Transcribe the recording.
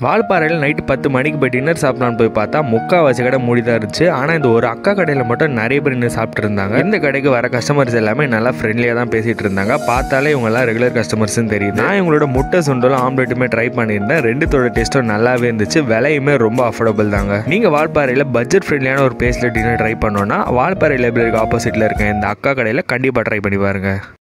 வால்பாறையில் night 10 மணிக்கு போய் dinner சாப்பிடலான்னு போய் பார்த்தா முக்கால்வாசி கடை மூடி தான் இருந்துச்சு. ஆனால் இந்த ஒரு அக்கா கடையில் மட்டும் நிறைய பேர் நின்று சாப்பிட்டு இருந்தாங்க. இந்த கடைக்கு வர கஸ்டமர்ஸ் எல்லாமே நல்லா ஃப்ரெண்ட்லியாக தான் பேசிகிட்டு இருந்தாங்க. பார்த்தாலே இவங்கெல்லாம் ரெகுலர் கஸ்டமர்ஸ்னு தெரியுது. நான் இவங்களோட முட்டை சுண்டலும் ஆம்லெட்டுமே ட்ரை பண்ணியிருந்தேன். ரெண்டுத்தோட டேஸ்ட்டும் நல்லாவே இருந்துச்சு. விலையுமே ரொம்ப அஃபோர்டபுள் தாங்க. நீங்கள் வால்பாறையில் பட்ஜெட் ஃப்ரெண்ட்லியான ஒரு பிளேஸில் டின்னர் ட்ரை பண்ணோன்னா வால்பாறை லைப்ரரிக்கு ஆப்போசிட்டில் இருக்க இந்த அக்கா கடையில் கண்டிப்பாக ட்ரை பண்ணி பாருங்கள்.